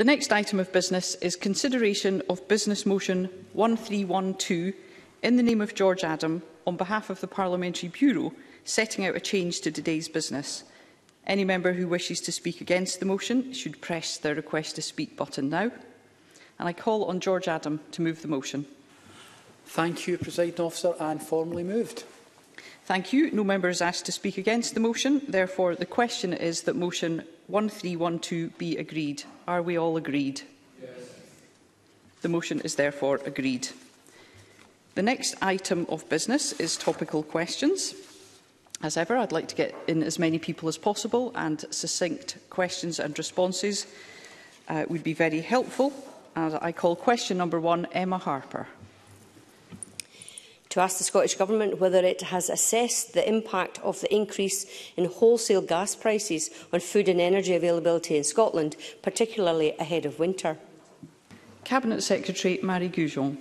The next item of business is consideration of Business Motion 1312 in the name of George Adam on behalf of the Parliamentary Bureau, setting out a change to today's business. Any member who wishes to speak against the motion should press the Request to Speak button now. And I call on George Adam to move the motion. Thank you, Presiding Officer, and formally moved. Thank you. No member is asked to speak against the motion. Therefore, the question is that motion 1312 be agreed. Are we all agreed? Yes. The motion is therefore agreed. The next item of business is topical questions. As ever, I'd like to get in as many people as possible, and succinct questions and responses would be very helpful. I call question number 1, Emma Harper. To ask the Scottish Government whether it has assessed the impact of the increase in wholesale gas prices on food and energy availability in Scotland, particularly ahead of winter. Cabinet Secretary Marie Goujon.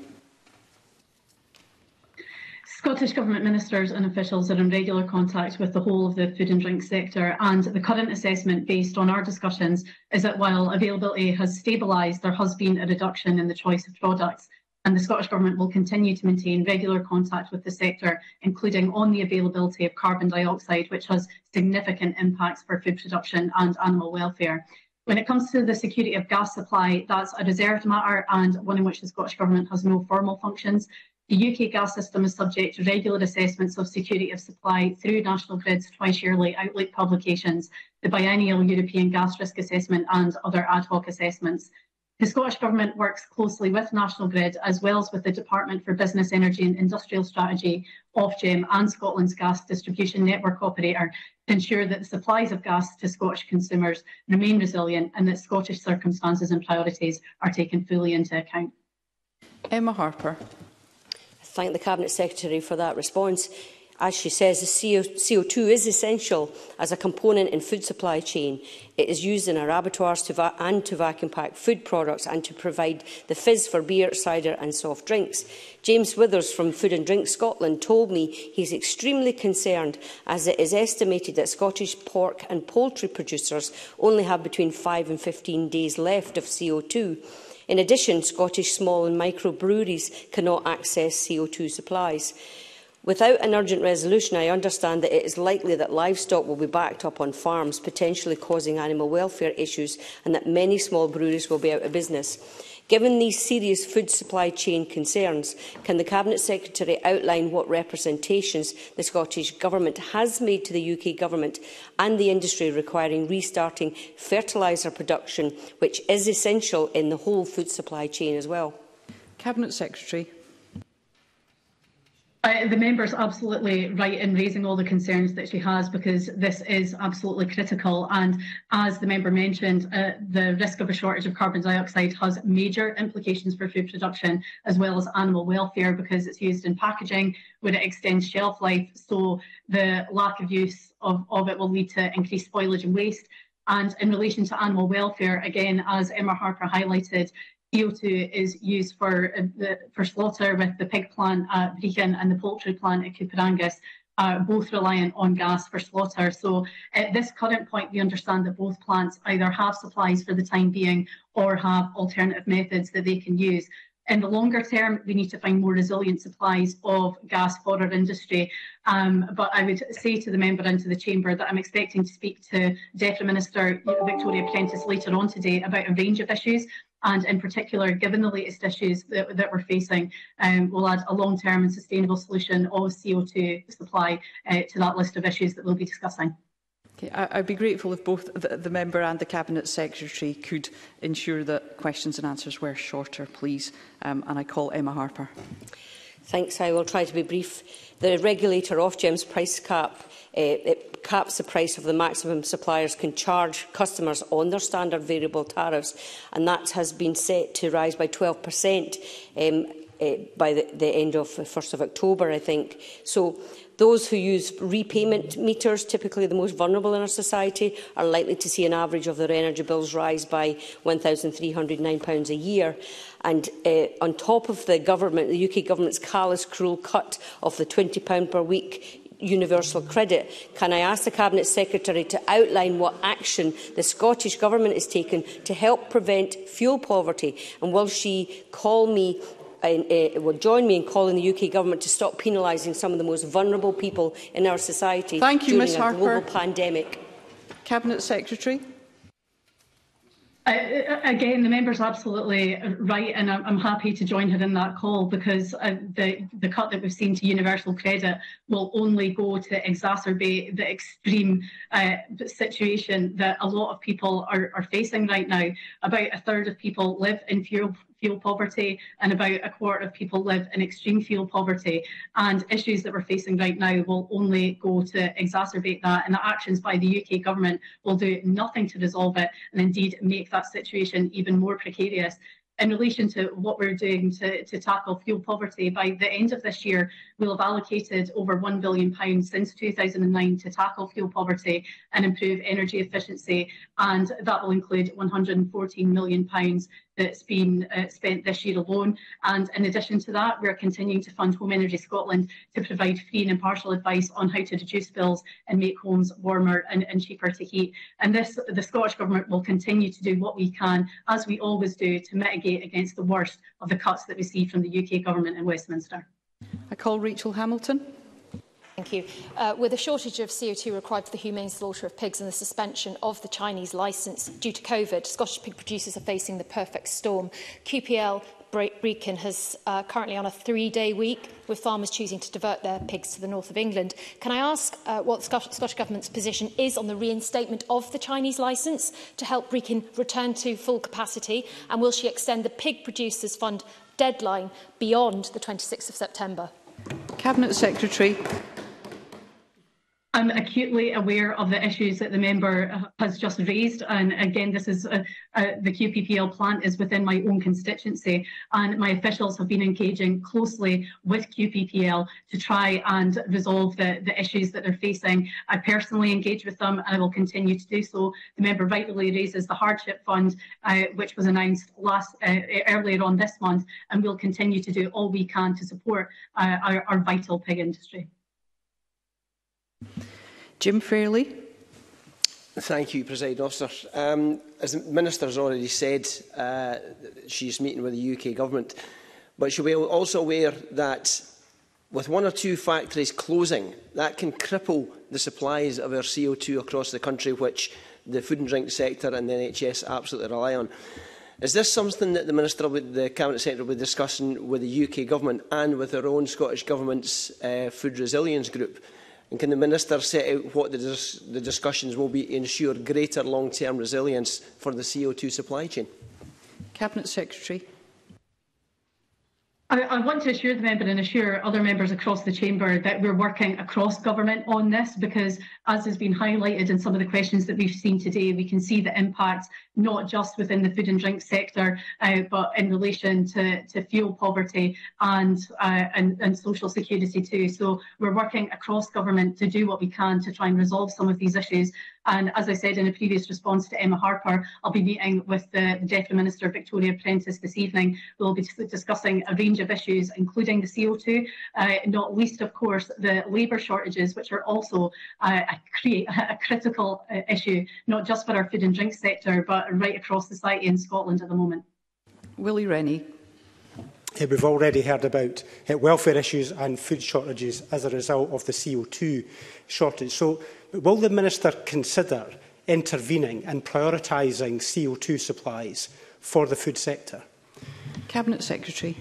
Scottish Government ministers and officials are in regular contact with the whole of the food and drink sector, and the current assessment based on our discussions is that while availability has stabilised, there has been a reduction in the choice of products. And the Scottish Government will continue to maintain regular contact with the sector, including on the availability of carbon dioxide, which has significant impacts for food production and animal welfare. When it comes to the security of gas supply, that's a reserved matter and one in which the Scottish Government has no formal functions. The UK gas system is subject to regular assessments of security of supply through National Grid's twice-yearly outlook publications, the biennial European Gas Risk Assessment and other ad hoc assessments. The Scottish Government works closely with National Grid, as well as with the Department for Business, Energy and Industrial Strategy, Ofgem and Scotland's gas distribution network operator to ensure that the supplies of gas to Scottish consumers remain resilient and that Scottish circumstances and priorities are taken fully into account. Emma Harper. I thank the Cabinet Secretary for that response. As she says, the CO2 is essential as a component in food supply chain. It is used in our abattoirs to vacuum pack food products and to provide the fizz for beer, cider and soft drinks. James Withers from Food and Drink Scotland told me he is extremely concerned, as it is estimated that Scottish pork and poultry producers only have between 5 and 15 days left of CO2. In addition, Scottish small and micro breweries cannot access CO2 supplies. Without an urgent resolution, I understand that it is likely that livestock will be backed up on farms, potentially causing animal welfare issues, and that many small breweries will be out of business. Given these serious food supply chain concerns, can the Cabinet Secretary outline what representations the Scottish Government has made to the UK Government and the industry requiring restarting fertiliser production, which is essential in the whole food supply chain as well? Cabinet Secretary. The member is absolutely right in raising all the concerns that she has, because this is absolutely critical. And as the member mentioned, the risk of a shortage of carbon dioxide has major implications for food production as well as animal welfare, because it's used in packaging where it extends shelf life. So the lack of use of it will lead to increased spoilage and waste. And in relation to animal welfare, again, as Emma Harper highlighted, CO2 is used for slaughter, with the pig plant at Brechin and the poultry plant at Cooperangus, both reliant on gas for slaughter. So at this current point, we understand that both plants either have supplies for the time being or have alternative methods that they can use. In the longer term, we need to find more resilient supplies of gas for our industry. But I would say to the member and to the chamber that I'm expecting to speak to DEFRA Minister Victoria Prentice later on today about a range of issues. And in particular, given the latest issues that we're facing, we'll add a long-term and sustainable solution of CO2 supply to that list of issues that we'll be discussing. Okay, I'd be grateful if both the member and the Cabinet Secretary could ensure that questions and answers were shorter, please. And I call Emma Harper. Thanks. I will try to be brief. The regulator, Ofgem's price cap, it caps the price of the maximum suppliers can charge customers on their standard variable tariffs, and that has been set to rise by 12% by the end of 1st of October, I think. So those who use repayment meters, typically the most vulnerable in our society, are likely to see an average of their energy bills rise by £1,309 a year. And on top of the UK Government's callous, cruel cut of the £20 per week universal credit. Can I ask the Cabinet Secretary to outline what action the Scottish Government is taking to help prevent fuel poverty, and will she join me in calling the UK Government to stop penalising some of the most vulnerable people in our society during a global pandemic? Cabinet Secretary. Again, the member's absolutely right, and I'm happy to join her in that call, because the cut that we've seen to universal credit will only go to exacerbate the extreme situation that a lot of people are facing right now. About a third of people live in fuel poverty, and about a quarter of people live in extreme fuel poverty, and issues that we're facing right now will only go to exacerbate that, and the actions by the UK Government will do nothing to resolve it, and indeed make that situation even more precarious. In relation to what we're doing to tackle fuel poverty, by the end of this year, we'll have allocated over £1 billion since 2009 to tackle fuel poverty and improve energy efficiency, and that will include £114 million that's been spent this year alone. And in addition to that, we're continuing to fund Home Energy Scotland to provide free and impartial advice on how to reduce bills and make homes warmer and cheaper to heat. And the Scottish Government will continue to do what we can, as we always do, to mitigate against the worst of the cuts that we see from the UK Government in Westminster. I call Rachel Hamilton. Thank you. With a shortage of CO2 required for the humane slaughter of pigs and the suspension of the Chinese licence due to COVID, Scottish pig producers are facing the perfect storm. QPL Brecon is currently on a 3-day week, with farmers choosing to divert their pigs to the north of England. Can I ask what the Scottish Government's position is on the reinstatement of the Chinese licence to help Brecon return to full capacity, and will she extend the Pig Producers Fund deadline beyond the 26th of September? Cabinet Secretary. I'm acutely aware of the issues that the member has just raised, and again, this is the QPPL plant is within my own constituency, and my officials have been engaging closely with QPPL to try and resolve the issues that they're facing. I personally engage with them, and I will continue to do so. The member rightly raises the hardship fund, which was announced earlier on this month, and we'll continue to do all we can to support our vital pig industry. Jim Fairley. Thank you, Presiding Officer. As the Minister has already said, she's meeting with the UK Government, but she'll be also aware that with 1 or 2 factories closing, that can cripple the supplies of our CO2 across the country, which the food and drink sector and the NHS absolutely rely on. Is this something that the Cabinet Secretary will be discussing with the UK Government and with our own Scottish Government's Food Resilience Group? And can the Minister set out what the discussions will be to ensure greater long-term resilience for the CO2 supply chain? Cabinet Secretary. I want to assure the member and assure other members across the chamber that we're working across government on this, because as has been highlighted in some of the questions that we've seen today, we can see the impact not just within the food and drink sector, but in relation to fuel poverty and social security too. So we're working across government to do what we can to try and resolve some of these issues. And as I said in a previous response to Emma Harper, I'll be meeting with the Deputy Minister, Victoria Prentice, this evening. We'll be discussing a range of issues, including the CO2, not least, of course, the labour shortages, which are also a critical issue, not just for our food and drink sector, but right across society in Scotland at the moment. Willie Rennie. We've already heard about welfare issues and food shortages as a result of the CO2 shortage. So will the Minister consider intervening and prioritising CO2 supplies for the food sector? Cabinet Secretary.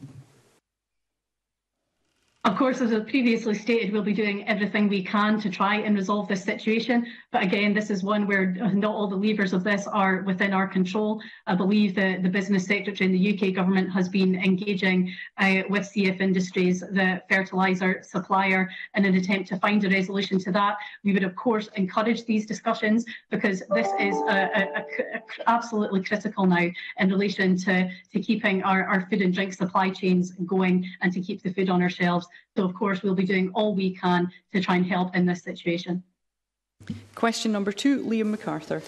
Of course, as I previously stated, we'll be doing everything we can to try and resolve this situation. But again, this is one where not all the levers of this are within our control. I believe the Business Secretary in the UK Government has been engaging with CF Industries, the fertiliser supplier, in an attempt to find a resolution to that. We would, of course, encourage these discussions, because this is absolutely critical now in relation to keeping our food and drink supply chains going and to keep the food on our shelves. So, of course, we'll be doing all we can to try and help in this situation. Question number 2, Liam MacArthur.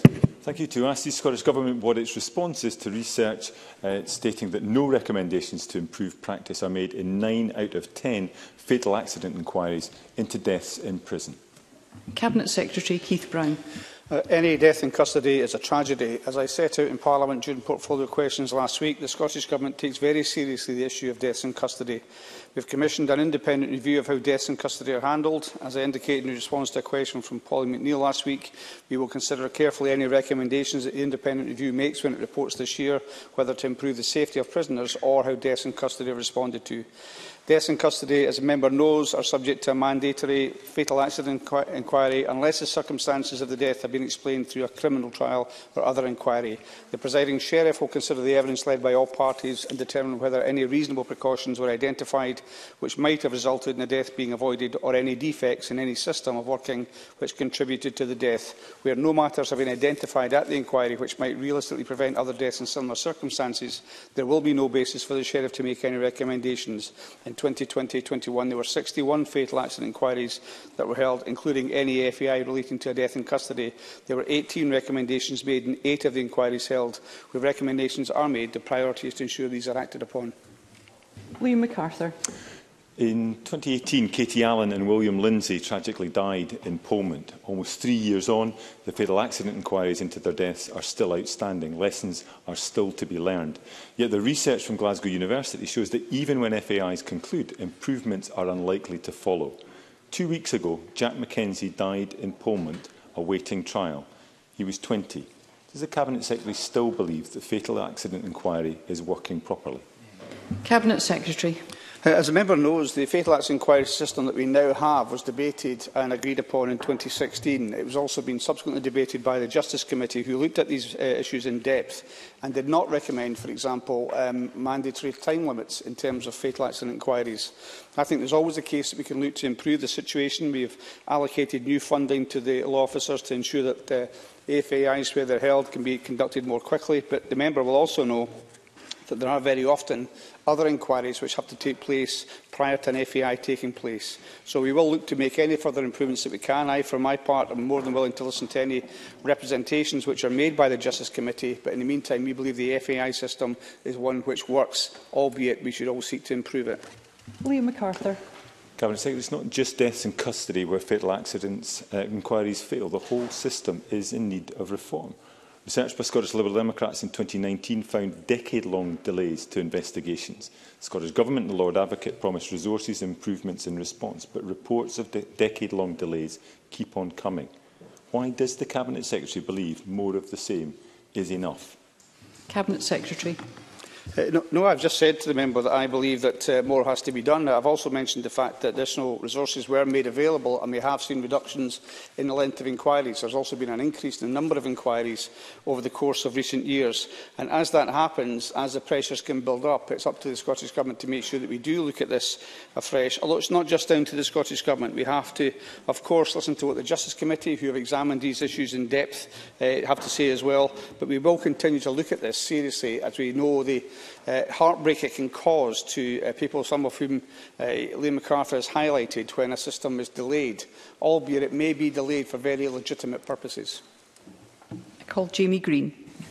Thank you. To ask the Scottish Government what its response is to research stating that no recommendations to improve practice are made in 9 out of 10 fatal accident inquiries into deaths in prison. Cabinet Secretary Keith Brown. Any death in custody is a tragedy. As I set out in Parliament during portfolio questions last week, the Scottish Government takes very seriously the issue of deaths in custody. We have commissioned an independent review of how deaths in custody are handled. As I indicated in response to a question from Polly McNeill last week, we will consider carefully any recommendations that the independent review makes when it reports this year, whether to improve the safety of prisoners or how deaths in custody are responded to. Deaths in custody, as a member knows, are subject to a mandatory fatal accident inquiry unless the circumstances of the death have been explained through a criminal trial or other inquiry. The presiding sheriff will consider the evidence led by all parties and determine whether any reasonable precautions were identified which might have resulted in the death being avoided, or any defects in any system of working which contributed to the death. Where no matters have been identified at the inquiry which might realistically prevent other deaths in similar circumstances, there will be no basis for the sheriff to make any recommendations. In 2020-21, there were 61 fatal accident inquiries that were held, including any FAI relating to a death in custody. There were 18 recommendations made in 8 of the inquiries held. Where recommendations are made, the priority is to ensure these are acted upon. Liam MacArthur. In 2018, Katie Allen and William Lindsay tragically died in Polmont. Almost 3 years on, the fatal accident inquiries into their deaths are still outstanding. Lessons are still to be learned. Yet the research from Glasgow University shows that even when FAIs conclude, improvements are unlikely to follow. 2 weeks ago, Jack Mackenzie died in Polmont, awaiting trial. He was 20. Does the Cabinet Secretary still believe that fatal accident inquiry is working properly? Cabinet Secretary. As a member knows, the fatal accident inquiry system that we now have was debated and agreed upon in 2016. It was also been subsequently debated by the Justice Committee, who looked at these issues in depth and did not recommend, for example, mandatory time limits in terms of fatal accident inquiries. I think there's always a case that we can look to improve the situation. We have allocated new funding to the law officers to ensure that FAIs, where they're held, can be conducted more quickly. But the member will also know that there are very often other inquiries which have to take place prior to an FAI taking place. So we will look to make any further improvements that we can. I, for my part, am more than willing to listen to any representations which are made by the Justice Committee, but in the meantime we believe the FAI system is one which works, albeit we should all seek to improve it. Liam MacArthur. Cabinet Secretary, it's not just deaths in custody where fatal accidents inquiries fail. The whole system is in need of reform. Research by Scottish Liberal Democrats in 2019 found decade-long delays to investigations. The Scottish Government and the Lord Advocate promised resources and improvements in response, but reports of decade-long delays keep on coming. Why does the Cabinet Secretary believe more of the same is enough? Cabinet Secretary. No, I've just said to the member that I believe that more has to be done. I've also mentioned the fact that additional resources were made available, and we have seen reductions in the length of inquiries. There's also been an increase in the number of inquiries over the course of recent years. And as that happens, as the pressures can build up, it's up to the Scottish Government to make sure that we do look at this afresh. Although it's not just down to the Scottish Government. We have to, of course, listen to what the Justice Committee, who have examined these issues in depth, have to say as well. But we will continue to look at this seriously, as we know the heartbreak it can cause to people, some of whom Liam MacArthur has highlighted, when a system is delayed, albeit it may be delayed for very legitimate purposes. I call Jamie Green.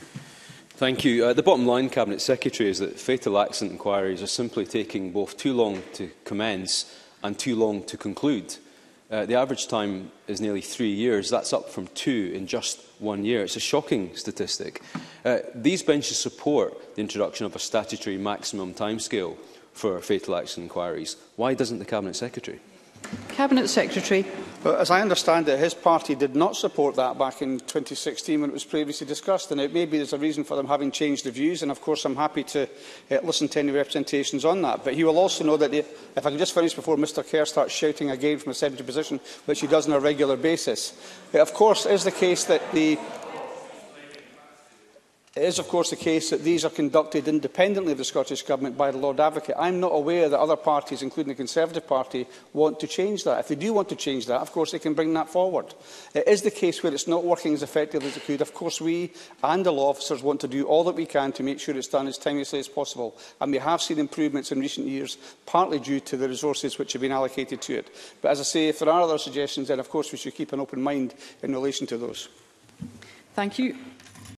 Thank you. The bottom line, Cabinet Secretary, is that fatal accident inquiries are simply taking both too long to commence and too long to conclude. The average time is nearly 3 years. That's up from 2 in just 1 year. It's a shocking statistic. These benches support the introduction of a statutory maximum timescale for fatal accident inquiries. Why doesn't the Cabinet Secretary? Cabinet Secretary. Well, as I understand it, his party did not support that back in 2016 when it was previously discussed, and it maybe there's a reason for them having changed the views, and of course I'm happy to listen to any representations on that. But he will also know that, if I can just finish before Mr Kerr starts shouting again from a sedentary position, which he does on a regular basis, it of course is the case that It is, of course, the case that these are conducted independently of the Scottish Government by the Lord Advocate. I'm not aware that other parties, including the Conservative Party, want to change that. If they do want to change that, of course, they can bring that forward. It is the case where it's not working as effectively as it could. Of course, we and the law officers want to do all that we can to make sure it's done as timelessly as possible. And we have seen improvements in recent years, partly due to the resources which have been allocated to it. But as I say, if there are other suggestions, then of course we should keep an open mind in relation to those. Thank you.